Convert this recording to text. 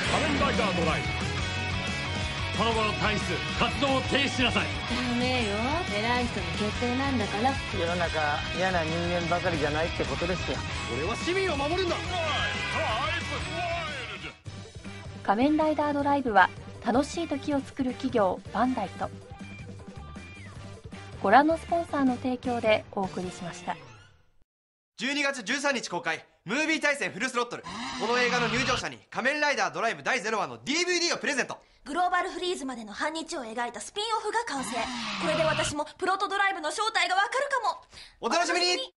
仮面ライダードライブ、この後の退出活動を停止しなさい。 ダメよ、偉い人の決定なんだから。 世の中嫌な人間ばかりじゃないってことですよ。 俺は市民を守るんだ。 仮面ライダードライブは楽しい時を作る企業バンダイとご覧のスポンサーの提供でお送りしました。 12月13日公開ムービー対戦フルスロットル。この映画の入場者に仮面ライダードライブ第0話の DVD をプレゼント。 グローバルフリーズまでの半日を描いたスピンオフが完成。これで私もプロトドライブの正体がわかるかも。 お楽しみに。